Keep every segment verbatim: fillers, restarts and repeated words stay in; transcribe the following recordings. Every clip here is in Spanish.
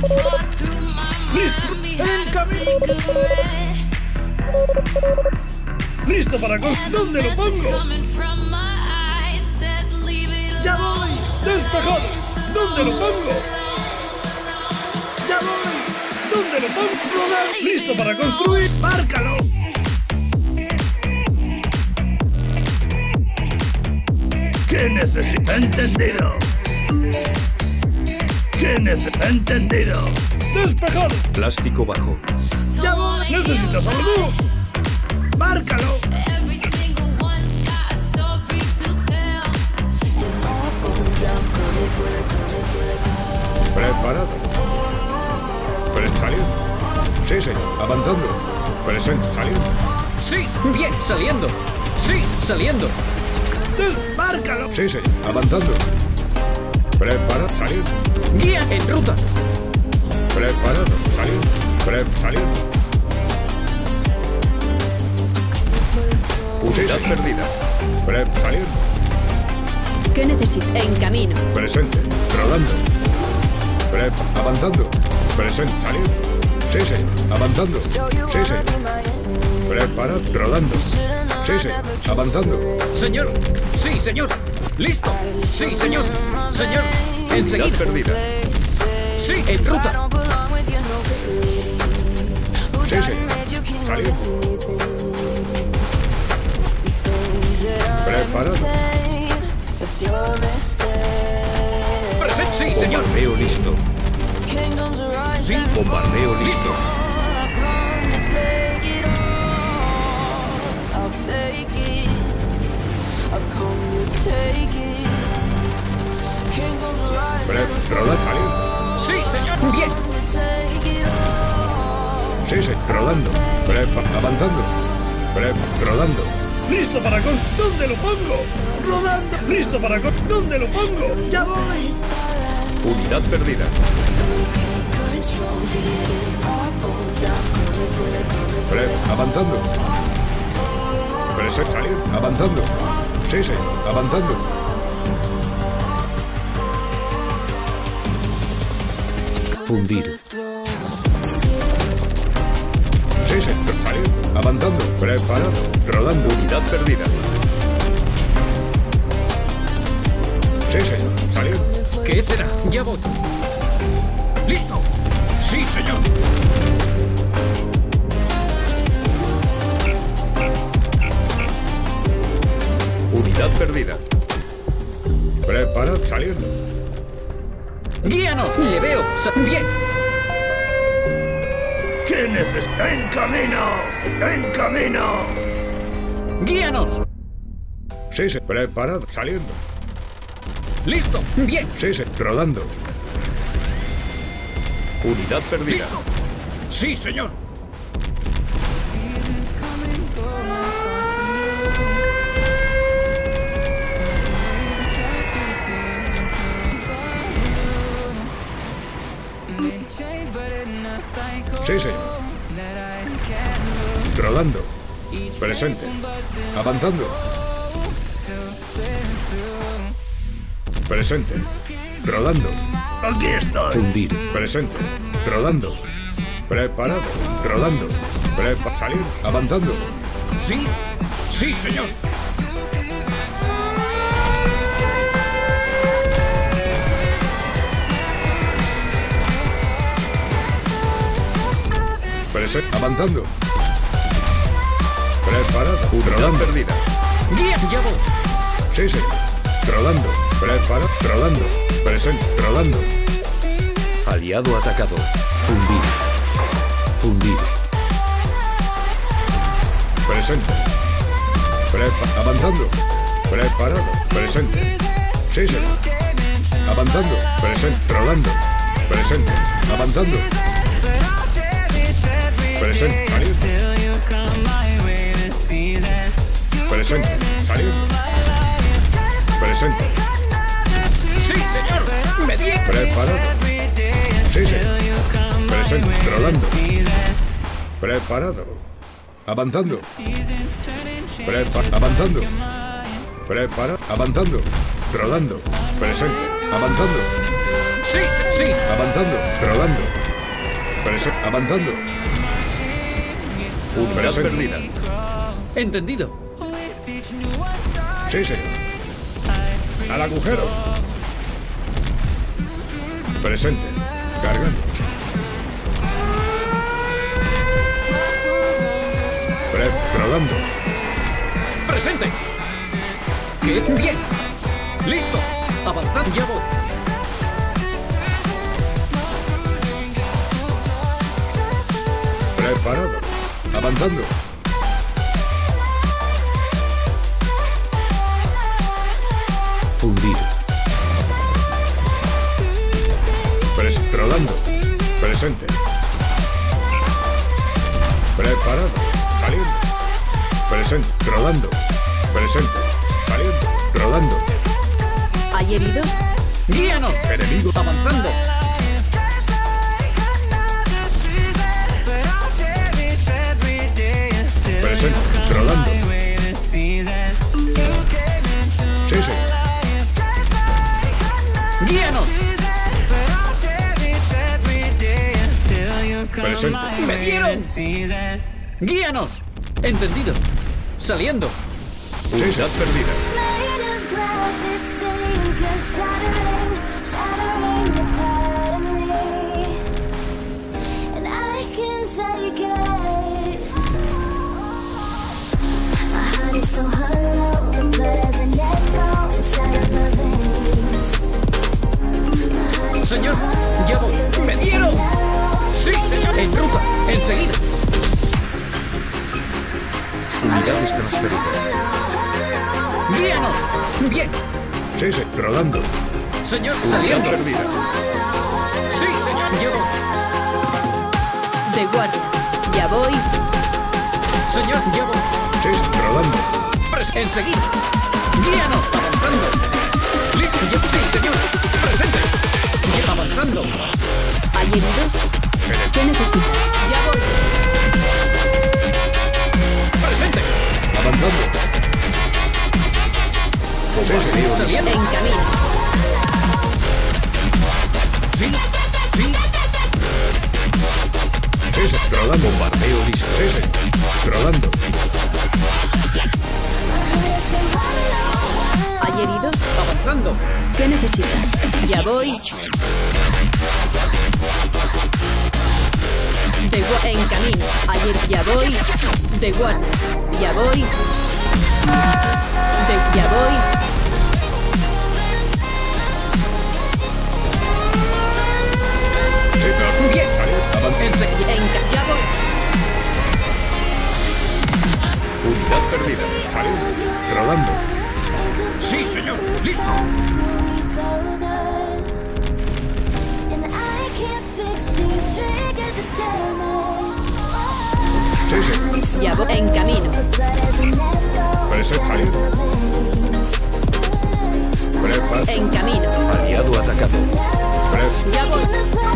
¡Listo! ¡En camino! ¡Listo para construir! ¿Dónde lo pongo? ¡Ya voy! ¡Despejado! ¿Dónde lo pongo? ¡Ya voy! ¿Dónde lo pongo? ¡Listo para construir! ¡Márcalo! ¿Qué necesita? Entendido. ¿Qué necesita? Entendido. Despejado. Plástico bajo. ¡Ya voy! ¿Necesitas algo? ¡Márcalo! Preparado. Presente. Saliendo. Sí, señor. Avanzando. Presente. Saliendo. Sí, bien, saliendo. Sí, saliendo. ¡Márcalo! Sí, señor. Avanzando. Preparado. Saliendo. Guía en ruta. Preparado. Saliendo. Pre saliendo. Unidad perdida. Pre saliendo. ¿Qué necesito? En camino. Presente. Rodando. Pre avanzando. Presente. Saliendo. Sí, señor. Avanzando. Sí, señor. Preparado. Rodando. Sí, señor. Avanzando. Señor. Sí, señor. Listo. Sí, señor. Señor. Enseguida. Unidad perdida. Sí, en ruta. Sí, señor. Saliendo. Preparado. Presente. Sí, señor. Bombardeo listo. Sí. Bombardeo listo. Preparado. Saliendo. Sí, señor. Bien. Sí, sí, rodando. Prepa, avanzando. Prepa, rodando. ¡Listo para construir! ¿Dónde lo pongo? ¡Rodando! ¡Listo para construir! ¿Dónde lo pongo? ¡Ya voy! Unidad perdida. Prepa, avanzando. Presente, salir, avanzando. Sí, sí, avanzando. Fundir. Sí, sí, salir, avanzando, preparado, rodando, unidad perdida. Sí, señor, salir. ¿Qué será? Ya voy. Listo. Sí, señor. Unidad perdida. Preparado, saliendo. Guíanos. Le veo. Sa Bien. ¿Qué necesita? ¡En camino! ¡En camino! Guíanos. Sí, sí, preparado, saliendo. Listo. Bien. Sí, sí, rodando. Unidad perdida. Listo. Sí, señor. Sí, señor. Rodando. Presente. Avanzando. Presente. Rodando. ¡Aquí estoy! Fundir. Presente. Rodando. Preparado. Rodando. Prepa salir. Avanzando. Sí. Sí, señor. Presente. Avanzando. Preparado. Rodando. Perdida. Guía. Ya voy. Sí, sí. Rodando. Preparado. Rodando. Presente. Rodando. Aliado atacado. Fundir. Fundir. Presente. Prepa avanzando. Preparado. Presente. Sí, sí. Avanzando. Presente. Rodando. Presente. Avanzando. Presente. Saliendo. Presente. Saliendo. Presente. Sí, señor. Me di. Preparado. Sí, sí. Presente. Rodando. Preparado. Avanzando. Prepa avanzando. Prepara. Avanzando. Rodando. Presente. Avanzando. Sí, sí, sí. Avanzando. Rodando. Presen- Avanzando. Unidad Presente. perdida. Entendido. Sí, señor. Al agujero. Presente. Cargando. Pre rodando. Presente. ¿Qué? Bien. Listo. Avanzad. Ya voy. Preparado. Avanzando. Fundir. Pres rodando. Presente. Preparado. Saliendo. Presente. Rodando. Presente. Saliendo. Rodando. ¿Hay heridos? ¡Guíanos! Enemigo. Avanzando. Presente. Rodando. Sí, sí. ¡Guíanos! Presente. ¡Me dieron! ¡Guíanos! Entendido. Saliendo. Sí, sí. Unidad perdida. Made of glass, it seems you're shattering, shattering a part of me, and I can take it. My heart is so hollow, the blood has an echo inside of my veins. My heart is so Señor, hollow, ya voy. the ¡Me bliss is dieron! narrow. Sí, señor. En ruta. Enseguida. Unidades transferidas. ¡Guíanos! Bien. Sí, sí. Rodando. Señor, Unidad saliendo. perdida. Sí, señor. Llevo. De guardia. Ya voy. Señor, llevo. Sí, sí. Rodando. Pres- enseguida. Guíanos. Avanzando. Listo. Lle- sí, señor. Presente. Lle- Avanzando. ¿Hay heridos? ¿Qué necesitas? Ya voy. Presente. Avanzando. Sí, sí. Saliendo. En camino. Sí. Sí. Sí, sí. Rodando. Bombardeo listo. Sí, sí. Rodando. ¿Hay heridos? Avanzando. ¿Qué necesitas? Ya voy. De gua- en camino. Ayer ya voy. De guardia. Ya voy. De ya voy. Sí, pero Bien. Avanzando. Enseguida. En ca- ya voy. Unidad perdida. Saliendo. Rodando. Sí, señor. Listo. Sí, sí. Ya voy. En camino. Presente. Saliendo. Prepara. En camino. Aliado atacado. Pre- Ya voy.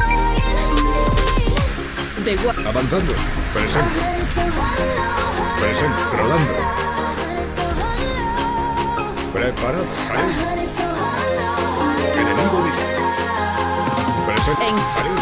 De guardia. Avanzando. Presente. Presente. Rodando. Preparado. Saliendo. Enemigo listo. Presente. En- Saliendo.